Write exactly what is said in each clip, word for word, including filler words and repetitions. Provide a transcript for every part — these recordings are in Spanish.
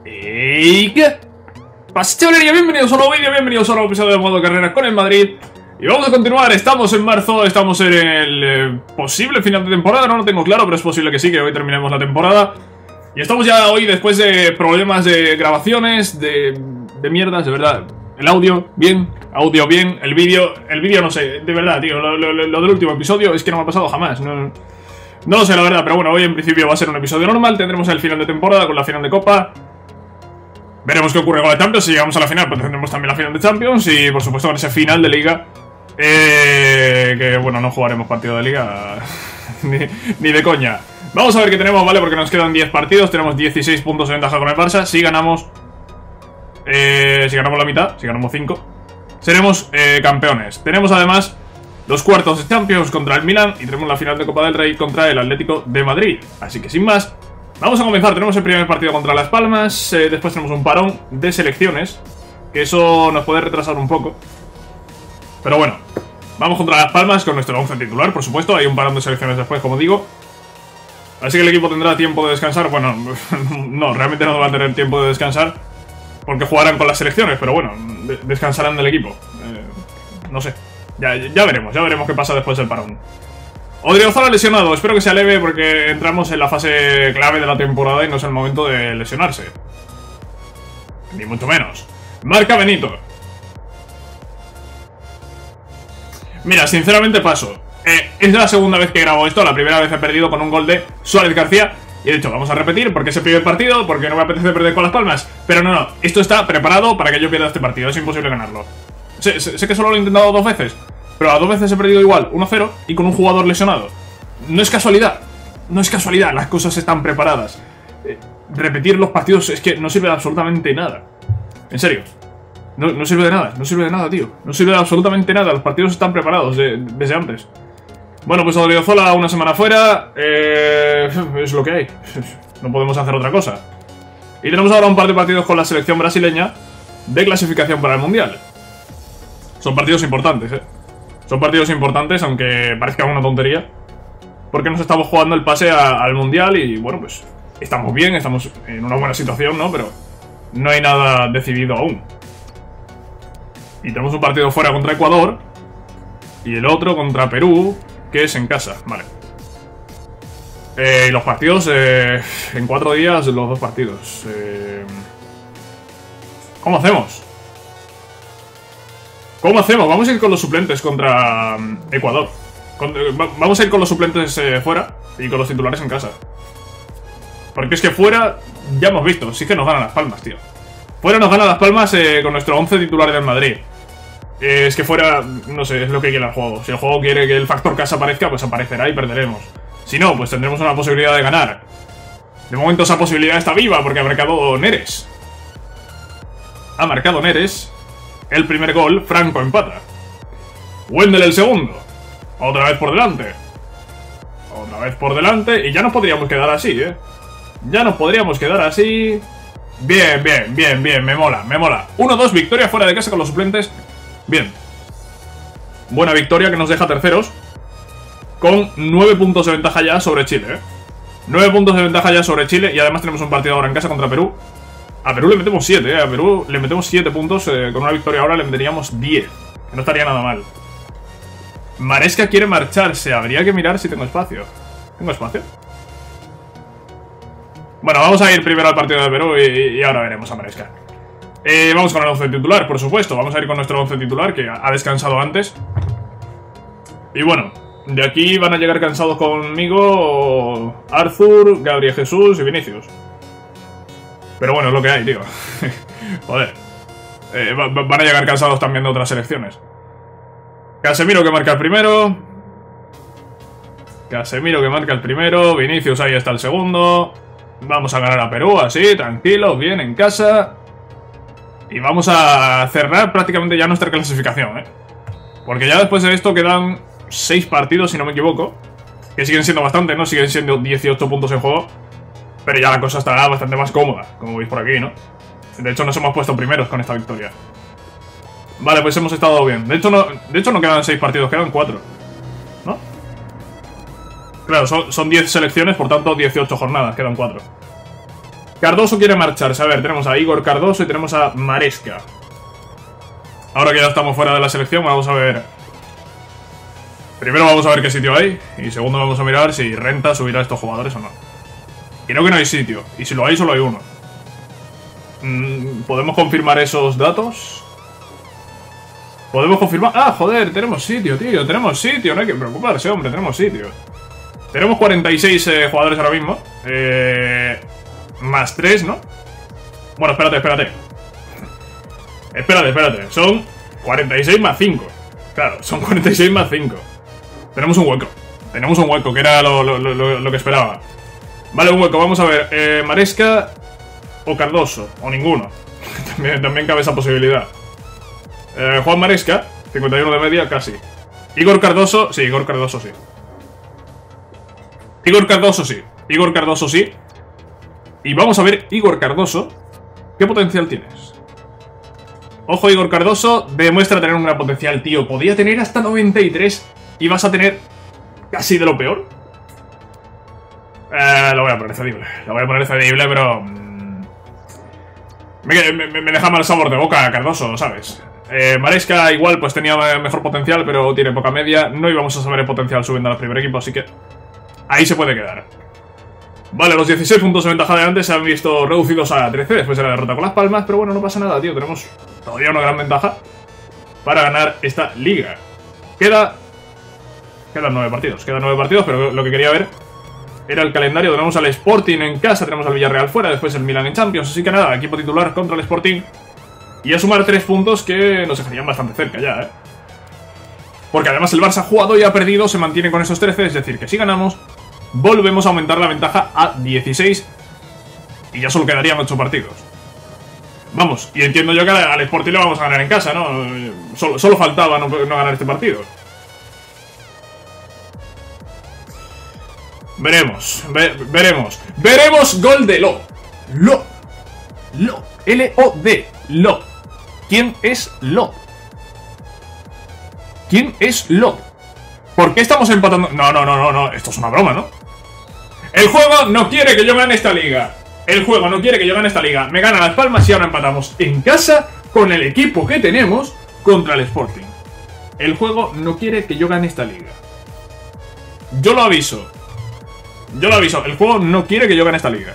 ¿Y qué pasa, chavalería? Bienvenidos a un nuevo vídeo, bienvenidos a un nuevo episodio de Modo Carreras con el Madrid. Y vamos a continuar, estamos en marzo, estamos en el eh, posible final de temporada, no lo tengo claro, pero es posible que sí, que hoy terminemos la temporada. Y estamos ya hoy después de problemas de grabaciones, de, de mierdas, de verdad. El audio, bien, audio bien, el vídeo, el vídeo no sé, de verdad, tío, lo, lo, lo del último episodio es que no me ha pasado jamás, no, no lo sé la verdad, pero bueno, hoy en principio va a ser un episodio normal, tendremos el final de temporada con la final de Copa. Veremos qué ocurre con la Champions, si llegamos a la final pues tendremos también la final de Champions y por supuesto con ese final de Liga. Eh, que bueno, no jugaremos partido de Liga ni, ni de coña. Vamos a ver qué tenemos, ¿vale? Porque nos quedan diez partidos, tenemos dieciséis puntos de ventaja con el Barça. Si ganamos, eh, si ganamos la mitad, si ganamos cinco, seremos eh, campeones. Tenemos además los cuartos de Champions contra el Milan y tenemos la final de Copa del Rey contra el Atlético de Madrid. Así que sin más, vamos a comenzar. Tenemos el primer partido contra Las Palmas, eh, después tenemos un parón de selecciones, que eso nos puede retrasar un poco. Pero bueno, vamos contra Las Palmas con nuestro once titular, por supuesto. Hay un parón de selecciones después, como digo. Así que el equipo tendrá tiempo de descansar. Bueno, no, realmente no va a tener tiempo de descansar porque jugarán con las selecciones, pero bueno, de descansarán del equipo. Eh, no sé, ya, ya veremos, ya veremos qué pasa después del parón. Odriozola lesionado, espero que sea leve porque entramos en la fase clave de la temporada y no es el momento de lesionarse. Ni mucho menos. Marca Benito. Mira, sinceramente paso. Eh, es la segunda vez que grabo esto, la primera vez he perdido con un gol de Suárez García. Y he dicho, vamos a repetir porque es el primer partido, porque no me apetece perder con Las Palmas. Pero no, no, esto está preparado para que yo pierda este partido, es imposible ganarlo. Sé, sé, sé que solo lo he intentado dos veces, pero a dos veces he perdido igual, uno cero y con un jugador lesionado. No es casualidad, no es casualidad, las cosas están preparadas. eh, Repetir los partidos es que no sirve de absolutamente nada. En serio. No, no sirve de nada, no sirve de nada, tío. No sirve de absolutamente nada, los partidos están preparados de, desde antes. Bueno, pues Odriozola una semana fuera. Eh, es lo que hay. No podemos hacer otra cosa. Y tenemos ahora un par de partidos con la selección brasileña de clasificación para el Mundial. Son partidos importantes, eh. Son partidos importantes, aunque parezca una tontería. Porque nos estamos jugando el pase a, al Mundial y, bueno, pues estamos bien, estamos en una buena situación, ¿no? Pero no hay nada decidido aún. Y tenemos un partido fuera contra Ecuador y el otro contra Perú, que es en casa, vale. Eh, y los partidos, eh, en cuatro días, los dos partidos. Eh, ¿Cómo hacemos? ¿Cómo hacemos? Vamos a ir con los suplentes contra um, Ecuador. Con, eh, vamos a ir con los suplentes eh, fuera y con los titulares en casa. Porque es que fuera, ya hemos visto, sí que nos ganan Las Palmas, tío. Fuera nos gana Las Palmas eh, con nuestro once titular del Madrid. Eh, es que fuera, no sé, es lo que quiere el juego. Si el juego quiere que el factor casa aparezca, pues aparecerá y perderemos. Si no, pues tendremos una posibilidad de ganar. De momento esa posibilidad está viva porque ha marcado Neres. Ha marcado Neres el primer gol, Franco empata. Wendel el segundo. Otra vez por delante. Otra vez por delante y ya nos podríamos quedar así, eh. Ya nos podríamos quedar así. Bien, bien, bien, bien, me mola, me mola. uno dos, victoria fuera de casa con los suplentes. Bien. Buena victoria que nos deja terceros. Con nueve puntos de ventaja ya sobre Chile, ¿eh? nueve puntos de ventaja ya sobre Chile. Y además tenemos un partido ahora en casa contra Perú. A Perú le metemos siete, ¿eh? A Perú le metemos siete puntos. eh, Con una victoria ahora le meteríamos diez. Que no estaría nada mal. Maresca quiere marcharse. Habría que mirar si tengo espacio. ¿Tengo espacio? Bueno, vamos a ir primero al partido de Perú y, y ahora veremos a Maresca. Eh, vamos con el once titular, por supuesto. Vamos a ir con nuestro once titular, que ha descansado antes. Y bueno, de aquí van a llegar cansados conmigo Arthur, Gabriel Jesús y Vinicius. Pero bueno, es lo que hay, tío. Joder. Eh, va, van a llegar cansados también de otras selecciones. Casemiro que marca el primero. Casemiro que marca el primero. Vinicius ahí está el segundo. Vamos a ganar a Perú, así, tranquilos, bien, en casa. Y vamos a cerrar prácticamente ya nuestra clasificación, ¿eh? Porque ya después de esto quedan seis partidos, si no me equivoco. Que siguen siendo bastante, ¿no? Siguen siendo dieciocho puntos en juego. Pero ya la cosa estará bastante más cómoda, como veis por aquí, ¿no? De hecho nos hemos puesto primeros con esta victoria. Vale, pues hemos estado bien. De hecho no, de hecho no quedan seis partidos, quedan cuatro, ¿no? Claro, son, son diez selecciones, por tanto dieciocho jornadas, quedan cuatro. Cardoso quiere marcharse. A ver, tenemos a Igor Cardoso y tenemos a Maresca. Ahora que ya estamos fuera de la selección, vamos a ver. Primero vamos a ver qué sitio hay. Y segundo vamos a mirar si renta subir a estos jugadores o no. Creo que no hay sitio. Y si lo hay, solo hay uno. ¿Podemos confirmar esos datos? ¿Podemos confirmar? Ah, joder, tenemos sitio, tío. Tenemos sitio, no hay que preocuparse, hombre. Tenemos sitio. Tenemos cuarenta y seis eh, jugadores ahora mismo. Eh, más tres, ¿no? Bueno, espérate, espérate. Espérate, espérate. Son cuarenta y seis más cinco. Claro, son cuarenta y seis más cinco. Tenemos un hueco. Tenemos un hueco, que era lo, lo, lo, lo que esperaba. Vale, un hueco. Vamos a ver. Eh, Maresca o Cardoso. O ninguno. también, también cabe esa posibilidad. Eh, Juan Maresca, cincuenta y uno de media, casi. Igor Cardoso. Sí, Igor Cardoso sí. Igor Cardoso sí. Igor Cardoso sí. Y vamos a ver, Igor Cardoso, ¿qué potencial tienes? Ojo, Igor Cardoso demuestra tener un gran potencial, tío. Podía tener hasta noventa y tres y vas a tener casi de lo peor. Eh, lo voy a poner cedible. Lo voy a poner cedible, pero... Mmm, me, me, me deja mal sabor de boca Cardoso, ¿sabes? Eh, Maresca igual pues tenía mejor potencial, pero tiene poca media. No íbamos a saber el potencial subiendo al primer equipo, así que ahí se puede quedar. Vale, los dieciséis puntos de ventaja de antes se han visto reducidos a trece después de la derrota con Las Palmas, pero bueno, no pasa nada, tío. Tenemos todavía una gran ventaja para ganar esta liga. Queda... Quedan nueve partidos, quedan nueve partidos, pero lo que quería ver era el calendario. Tenemos al Sporting en casa, tenemos al Villarreal fuera, después el Milan en Champions, así que nada, equipo titular contra el Sporting. Y a sumar tres puntos que nos dejarían bastante cerca ya, ¿eh? Porque además el Barça ha jugado y ha perdido, se mantiene con esos trece, es decir, que si ganamos, volvemos a aumentar la ventaja a dieciséis y ya solo quedarían ocho partidos. Vamos, y entiendo yo que al Sporting le vamos a ganar en casa, ¿no? Solo, solo faltaba no, no ganar este partido. Veremos, ve, veremos. Veremos gol de Lo. Lo. Lo. L O D. Lo. ¿Quién es Lo? ¿Quién es Lo? ¿Por qué estamos empatando? No, no, no, no, no. Esto es una broma, ¿no? El juego no quiere que yo gane esta liga. El juego no quiere que yo gane esta liga. Me gana Las Palmas y ahora empatamos en casa con el equipo que tenemos contra el Sporting. El juego no quiere que yo gane esta liga. Yo lo aviso. Yo lo aviso. El juego no quiere que yo gane esta liga.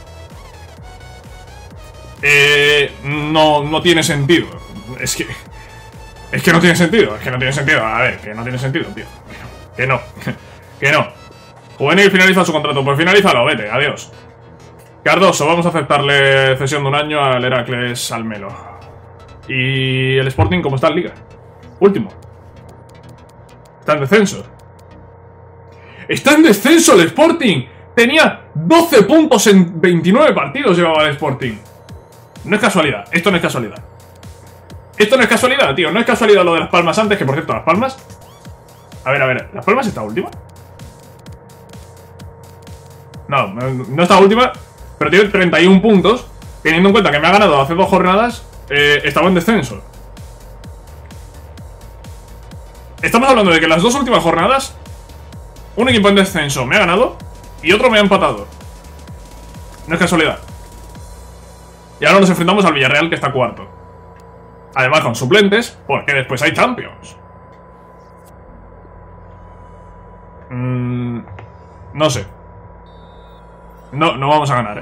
Eh, no, no tiene sentido. Es que... Es que no tiene sentido. Es que no tiene sentido. A ver, que no tiene sentido, tío. Que no. Que no. Juvenil finaliza su contrato. Pues finalízalo, vete. Adiós. Cardoso, vamos a aceptarle cesión de un año al Heracles Almelo. Y el Sporting, ¿cómo está en Liga? Último. Está en descenso. ¡Está en descenso el Sporting! Tenía doce puntos en veintinueve partidos llevaba el Sporting. No es casualidad. Esto no es casualidad. Esto no es casualidad, tío. No es casualidad lo de Las Palmas antes, que por cierto, Las Palmas... A ver, a ver. ¿Las Palmas está última? No, no está última, pero tiene treinta y uno puntos. Teniendo en cuenta que me ha ganado hace dos jornadas, eh, estaba en descenso. Estamos hablando de que las dos últimas jornadas, un equipo en descenso me ha ganado y otro me ha empatado. No es casualidad. Y ahora nos enfrentamos al Villarreal, que está cuarto. Además con suplentes, porque después hay Champions. Mm, no sé. No, no vamos a ganar, eh.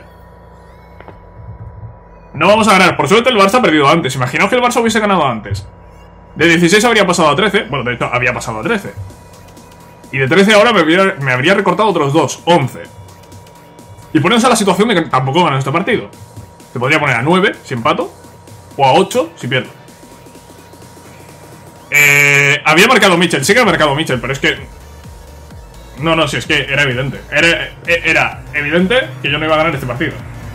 No vamos a ganar. Por suerte el Barça ha perdido antes. Imaginaos que el Barça hubiese ganado antes. De dieciséis habría pasado a trece. Bueno, de hecho, había pasado a trece. Y de trece ahora me, hubiera, me habría recortado otros dos, once. Y ponemos a la situación de que tampoco gano este partido. Te podría poner a nueve si empato, o a ocho si pierdo. Eh, había marcado Mitchell. Sí que había marcado Mitchell, pero es que... No, no, si es que era evidente. Era, era evidente que yo no iba a ganar este partido.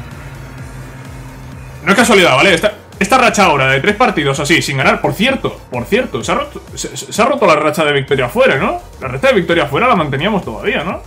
No es casualidad, ¿vale? Esta, esta racha ahora de tres partidos así, sin ganar. Por cierto, por cierto, se ha roto, se, se ha roto la racha de victoria fuera, ¿no? La racha de victoria fuera la manteníamos todavía, ¿no?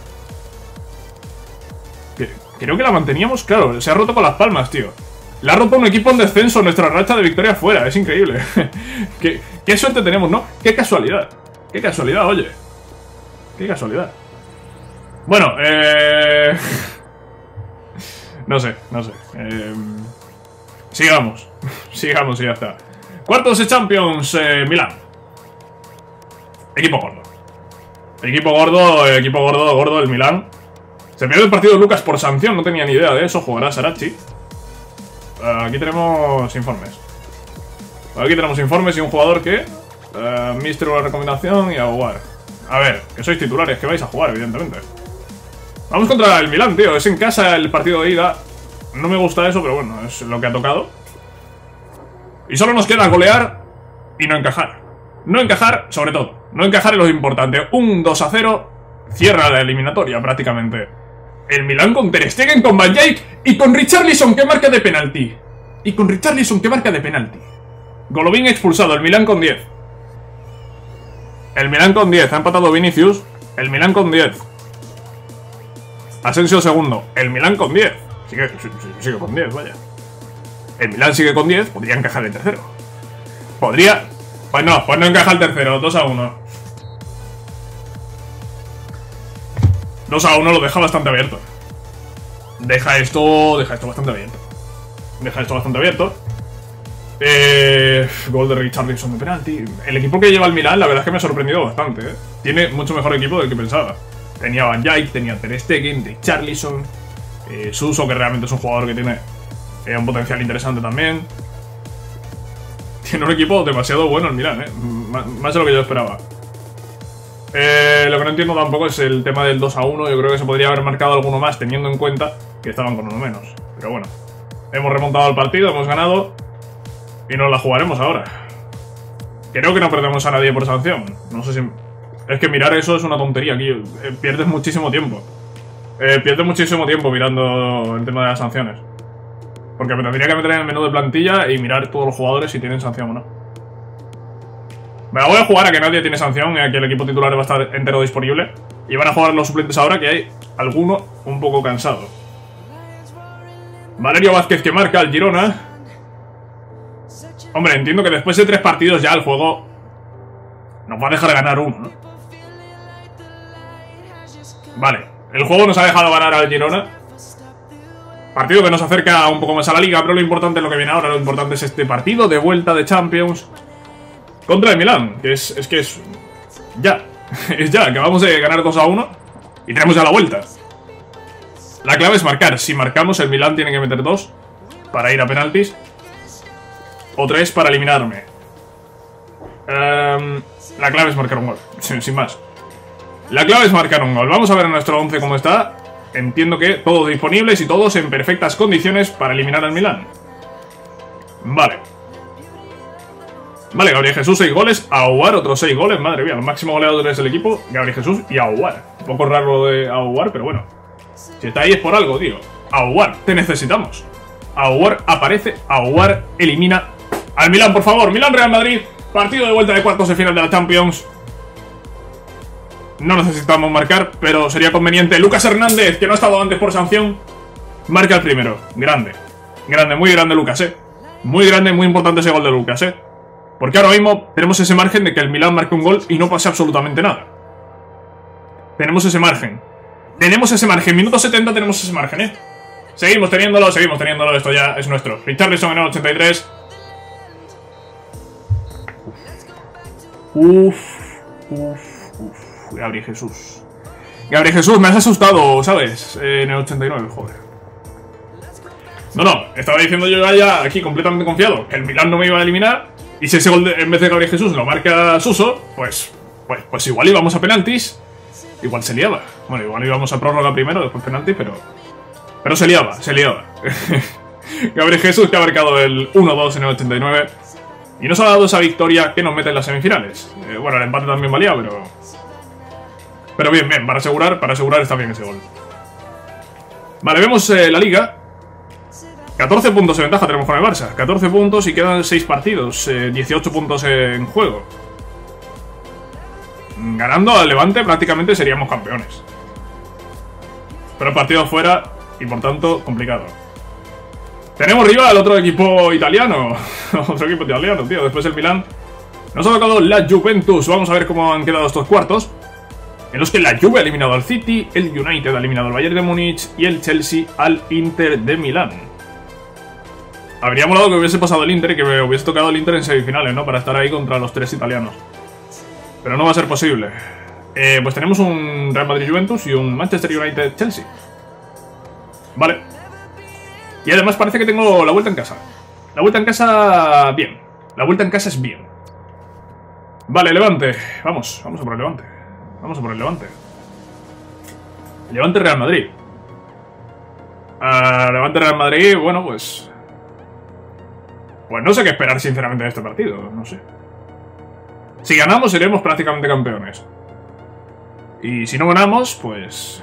Que, creo que la manteníamos, claro. Se ha roto con Las Palmas, tío. La ha roto un equipo en descenso nuestra racha de victoria fuera. Es increíble. qué, qué suerte tenemos, ¿no? Qué casualidad. Qué casualidad, oye. Qué casualidad. Bueno, eh... No sé, no sé. Eh, sigamos. Sigamos y ya está. Cuartos de Champions, eh, Milán. Equipo gordo. Equipo gordo, eh, equipo gordo, gordo el Milán. Se pierde el partido de Lucas por sanción, no tenía ni idea de eso. Jugará Sarachi. Uh, aquí tenemos informes. Aquí tenemos informes y un jugador que... Uh, Mister una recomendación y a jugar. A ver, que sois titulares, que vais a jugar, evidentemente. Vamos contra el Milán, tío. Es en casa el partido de ida. No me gusta eso, pero bueno, es lo que ha tocado. Y solo nos queda golear y no encajar. No encajar, sobre todo. No encajar es lo importante. Un dos a cero cierra la eliminatoria prácticamente. El Milán con Ter Stegen, con Van Dijk y con Richarlison que marca de penalti. Y con Richarlison que marca de penalti. Golovin expulsado, el Milán con diez. El Milán con diez, ha empatado Vinicius. El Milán con diez. Asensio segundo, el Milán con diez. Sigue, sigue con diez, vaya. El Milán sigue con diez, podría encajar el tercero. Podría... Pues no, pues no encaja el tercero, dos a uno. dos a uno lo deja bastante abierto. Deja esto... Deja esto bastante abierto. Deja esto bastante abierto. Eh, gol de Richarlison de penalti. El equipo que lleva el Milán, la verdad es que me ha sorprendido bastante, ¿eh? Tiene mucho mejor equipo del que pensaba. Tenía Van Dijk, tenía Ter Stegen, Richarlison, eh, Suso, que realmente es un jugador que tiene eh, un potencial interesante también. Tiene un equipo demasiado bueno el Milán, ¿eh? M más de lo que yo esperaba. Eh, lo que no entiendo tampoco es el tema del dos a uno. Yo creo que se podría haber marcado alguno más teniendo en cuenta que estaban con uno menos. Pero bueno, hemos remontado el partido, hemos ganado y nos la jugaremos ahora. Creo que no perdemos a nadie por sanción. No sé si... Es que mirar eso es una tontería aquí. Eh, pierdes muchísimo tiempo. Eh, pierdes muchísimo tiempo mirando el tema de las sanciones. Porque me tendría que meter en el menú de plantilla y mirar todos los jugadores si tienen sanción o no. Me la voy a jugar a que nadie tiene sanción y a que el equipo titular va a estar entero disponible. Y van a jugar los suplentes ahora, que hay alguno un poco cansado. Valerio Vázquez que marca al Girona. Hombre, entiendo que después de tres partidos ya el juego nos va a dejar ganar uno, ¿no? Vale, el juego nos ha dejado ganar al Girona. Partido que nos acerca un poco más a la liga, pero lo importante es lo que viene ahora. Lo importante es este partido de vuelta de Champions contra el Milán, que es, es que es ya, es ya, acabamos de ganar dos a uno y tenemos ya la vuelta. La clave es marcar. Si marcamos, el Milán tiene que meter dos para ir a penaltis o tres para eliminarme. Um, la clave es marcar un gol, sin, sin más. La clave es marcar un gol. Vamos a ver en nuestro once cómo está. Entiendo que todos disponibles y todos en perfectas condiciones para eliminar al Milán. Vale. Vale, Gabriel Jesús seis goles, Aouar otros seis goles, madre mía, los máximos goleadores del equipo, Gabriel Jesús y Aouar. Un poco raro lo de Aouar, pero bueno. Si está ahí es por algo, tío. Aouar, te necesitamos. Aouar aparece, Aouar elimina al Milán, por favor. Milán-Real Madrid, partido de vuelta de cuartos de final de la Champions. No necesitamos marcar, pero sería conveniente. Lucas Hernández, que no ha estado antes por sanción, marca el primero. Grande. Grande, muy grande Lucas, eh. Muy grande, muy importante ese gol de Lucas, eh. Porque ahora mismo tenemos ese margen de que el Milán marque un gol y no pase absolutamente nada. Tenemos ese margen. Tenemos ese margen. Minuto setenta tenemos ese margen, eh. Seguimos teniéndolo, seguimos teniéndolo. Esto ya es nuestro. Richarlison en el ochenta y tres. Uff, uff, uff. Gabriel Jesús. Gabriel Jesús, me has asustado, ¿sabes? Eh, en el ochenta y nueve, joder. No, no, estaba diciendo yo ya aquí completamente confiado que el Milán no me iba a eliminar. Y si ese gol de, en vez de Gabriel Jesús lo marca Suso, pues, pues, pues igual íbamos a penaltis. Igual se liaba. Bueno, igual íbamos a prórroga primero, después penaltis, pero... Pero se liaba, se liaba. Gabriel Jesús que ha marcado el uno dos en el ochenta y nueve. Y nos ha dado esa victoria que nos mete en las semifinales. Eh, bueno, el empate también valía, pero... Pero bien, bien, para asegurar, para asegurar está bien ese gol. Vale, vemos eh, la liga. catorce puntos de ventaja tenemos con el Barça. catorce puntos y quedan seis partidos. Eh, dieciocho puntos en juego. Ganando al Levante prácticamente seríamos campeones. Pero el partido fuera y por tanto complicado. Tenemos rival al otro equipo italiano. Otro equipo italiano, tío. Después el Milán. Nos ha tocado la Juventus. Vamos a ver cómo han quedado estos cuartos. en los que la Juve ha eliminado al City, el United ha eliminado al Bayern de Múnich y el Chelsea al Inter de Milán. Habría molado que hubiese pasado el Inter y que me hubiese tocado el Inter en semifinales, ¿no? Para estar ahí contra los tres italianos. Pero no va a ser posible. Eh, pues tenemos un Real Madrid-Juventus y un Manchester United-Chelsea. Vale. Y además parece que tengo la vuelta en casa. La vuelta en casa, bien. La vuelta en casa es bien. Vale, Levante. Vamos, vamos a por el Levante. Vamos a por el Levante. Levante Real Madrid. Uh, Levante Real Madrid, bueno, pues... Pues no sé qué esperar sinceramente de este partido, no sé. Si ganamos seremos prácticamente campeones. Y si no ganamos, pues...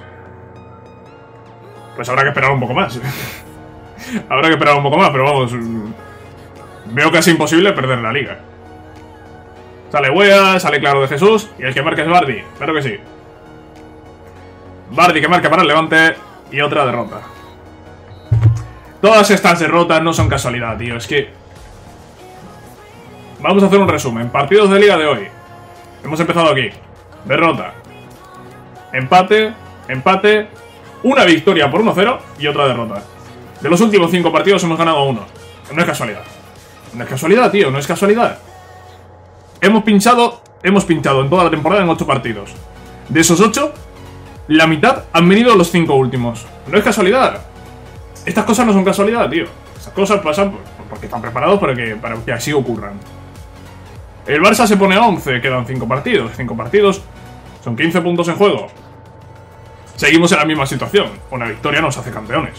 Pues habrá que esperar un poco más. Habrá que esperar un poco más, pero vamos... Veo casi imposible perder la liga. Sale Wea, sale Claro de Jesús, y el que marca es Bardi, claro que sí. Bardi que marca para el Levante, y otra derrota. Todas estas derrotas no son casualidad, tío, es que... Vamos a hacer un resumen. Partidos de liga de hoy. Hemos empezado aquí. Derrota. Empate, empate, una victoria por uno cero y otra derrota. De los últimos cinco partidos hemos ganado uno. No es casualidad. No es casualidad, tío, no es casualidad. Hemos pinchado, hemos pinchado en toda la temporada en ocho partidos. De esos ocho, la mitad han venido los cinco últimos. No es casualidad. Estas cosas no son casualidad, tío. Estas cosas pasan porque están preparados para que, para que así ocurran. El Barça se pone a once, quedan cinco partidos. cinco partidos, son quince puntos en juego. Seguimos en la misma situación. Una victoria nos hace campeones.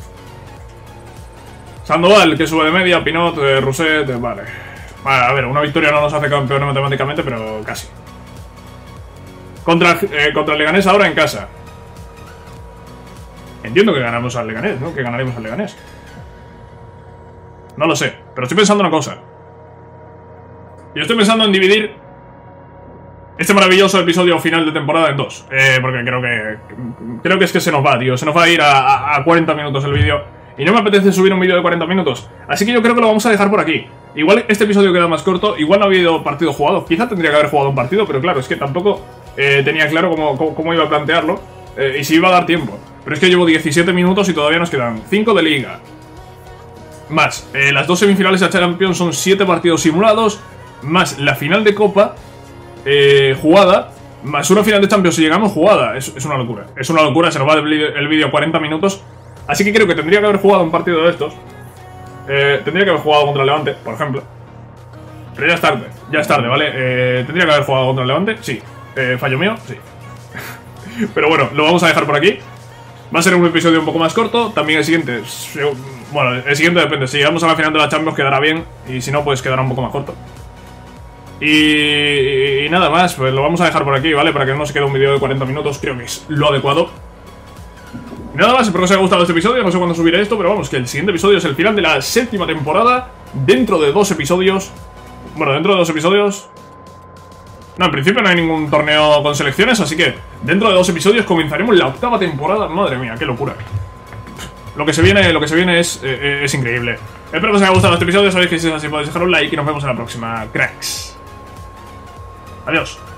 Sandoval, que sube de media, Pinot, eh, Rousset, eh, vale. Vale, a ver, una victoria no nos hace campeones matemáticamente, pero casi. Contra, eh, contra el Leganés ahora en casa. Entiendo que ganamos al Leganés, ¿no? Que ganaremos al Leganés. No lo sé, pero estoy pensando una cosa. Yo estoy pensando en dividir este maravilloso episodio final de temporada en dos. Eh, porque creo que... Creo que es que se nos va, tío. Se nos va a ir a, a, a cuarenta minutos el vídeo. Y no me apetece subir un vídeo de cuarenta minutos. Así que yo creo que lo vamos a dejar por aquí. Igual este episodio queda más corto. Igual no ha habido partido jugado. Quizá tendría que haber jugado un partido. Pero claro, es que tampoco eh, tenía claro cómo, cómo, cómo iba a plantearlo. Eh, y si iba a dar tiempo. Pero es que llevo diecisiete minutos y todavía nos quedan cinco de liga. Más, eh, las dos semifinales de Champions son siete partidos simulados. Más la final de Copa eh, jugada. Más una final de Champions si llegamos jugada. Es, es una locura. Es una locura, se nos va el vídeo cuarenta minutos. Así que creo que tendría que haber jugado un partido de estos. eh, Tendría que haber jugado contra el Levante, por ejemplo. Pero ya es tarde, ya es tarde, ¿vale? Eh, Tendría que haber jugado contra el Levante, sí. eh, Fallo mío, sí. Pero bueno, lo vamos a dejar por aquí. Va a ser un episodio un poco más corto. También el siguiente, bueno, el siguiente depende. Si llegamos a la final de la Champions quedará bien. Y si no, pues quedará un poco más corto. Y, y nada más, pues lo vamos a dejar por aquí, ¿vale? Para que no se quede un vídeo de cuarenta minutos, creo que es lo adecuado. Y nada más, espero que os haya gustado este episodio. No sé cuándo subiré esto, pero vamos, que el siguiente episodio es el final de la séptima temporada. Dentro de dos episodios. Bueno, dentro de dos episodios. No, en principio no hay ningún torneo con selecciones, así que dentro de dos episodios comenzaremos la octava temporada. Madre mía, qué locura. Lo que se viene, lo que se viene es, eh, es increíble. Espero que os haya gustado este episodio. Sabéis que si es así podéis dejar un like y nos vemos en la próxima, cracks. Adiós.